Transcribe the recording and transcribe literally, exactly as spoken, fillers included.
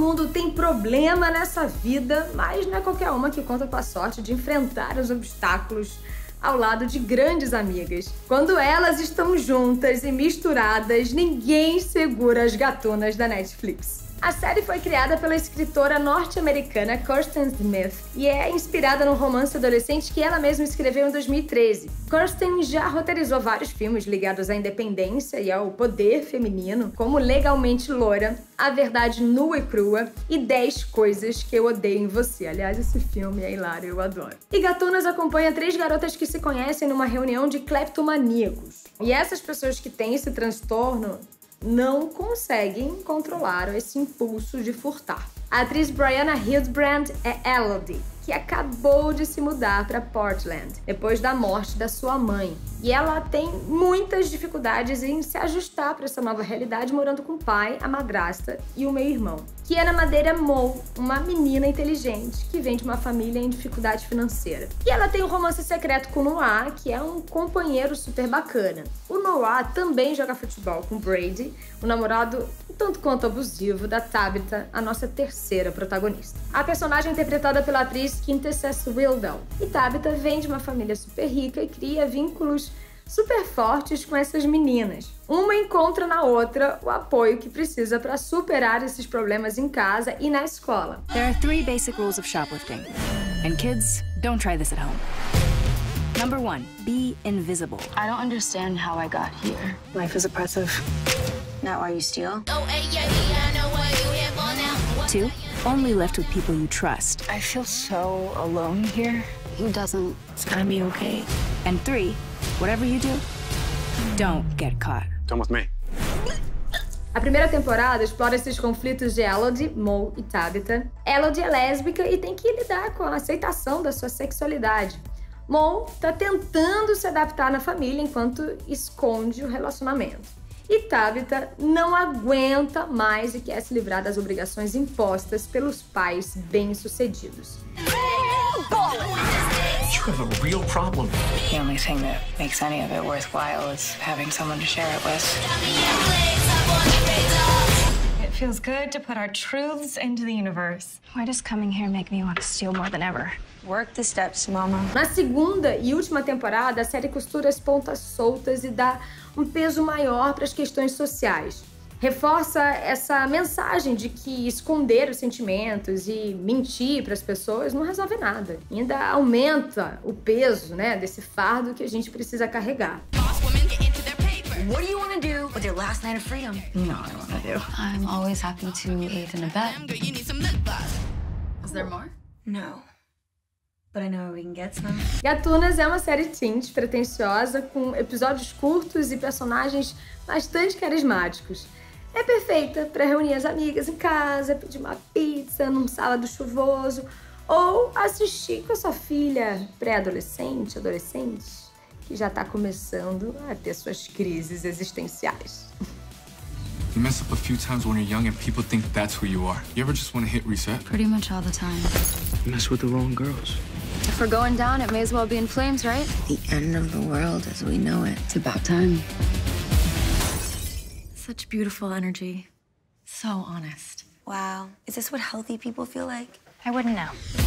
mundo tem problema nessa vida, mas não é qualquer uma que conta com a sorte de enfrentar os obstáculos ao lado de grandes amigas. Quando elas estão juntas e misturadas, ninguém segura as gatunas da Netflix. A série foi criada pela escritora norte-americana Kirsten Smith e é inspirada no romance adolescente que ela mesma escreveu em dois mil e treze. Kirsten já roteirizou vários filmes ligados à independência e ao poder feminino, como Legalmente Loura, A Verdade Nua e Crua e dez Coisas que Eu Odeio em Você. Aliás, esse filme é hilário, eu adoro. E Gatunas acompanha três garotas que se conhecem numa reunião de cleptomaníacos. E essas pessoas que têm esse transtorno não conseguem controlar esse impulso de furtar. A atriz Brianna Hildebrand é Elodie, que acabou de se mudar para Portland depois da morte da sua mãe. E ela tem muitas dificuldades em se ajustar para essa nova realidade, morando com o pai, a madrasta e o meio-irmão. Kiana Madeira Mo, uma menina inteligente que vem de uma família em dificuldade financeira. E ela tem um romance secreto com o Noah, que é um companheiro super bacana. O Noah também joga futebol com Brady, o namorado um tanto quanto abusivo da Tabitha, a nossa terceira protagonista. A personagem é interpretada pela atriz Quintessence Wildell. E Tabitha vem de uma família super rica e cria vínculos super fortes com essas meninas. Uma encontra na outra o apoio que precisa para superar esses problemas em casa e na escola. There are three basic rules of shoplifting. And kids, don't try this at home. Number one, be invisible. I don't understand how I got here. Life is oppressive. Not why you steal. Two, only lift with people you trust. I feel so alone here. Who doesn't? It's gonna be okay. And three, whatever you do, don't get caught. Come with me. A primeira temporada explora esses conflitos de Elodie, Mo e Tabitha. Elodie é lésbica e tem que lidar com a aceitação da sua sexualidade. Mo tá tentando se adaptar na família enquanto esconde o relacionamento. E Tabitha não aguenta mais e quer se livrar das obrigações impostas pelos pais bem-sucedidos. You have a real problem. The only thing that makes any of it worthwhile is having someone to share it with. It feels good to put our truths into the universe. Why does coming here make me want to steal more than ever? Work the steps, mama. Na segunda e última temporada, a série costura as pontas soltas e dá um peso maior para as questões sociais. Reforça essa mensagem de que esconder os sentimentos e mentir para as pessoas não resolve nada. E ainda aumenta o peso, né, desse fardo que a gente precisa carregar. What do you want to do with your last night of freedom? You know what I want to do. I'm always happy to aid and abet. Is there more? No. But I know where we can get some. Gatunas é uma série teen pretensiosa, com episódios curtos e personagens bastante carismáticos. É perfeita para reunir as amigas em casa, pedir uma pizza num sábado chuvoso ou assistir com a sua filha pré-adolescente, adolescente, que já está começando a ter suas crises existenciais. You mess up a few times when you're young and people think that's who you are. You ever just want to hit reset? Pretty much all the time. You mess with the wrong girls. If we're going down, it may as well be in flames, right? The end of the world as we know it. It's about time. Such beautiful energy. So honest. Wow. Is this what healthy people feel like? I wouldn't know.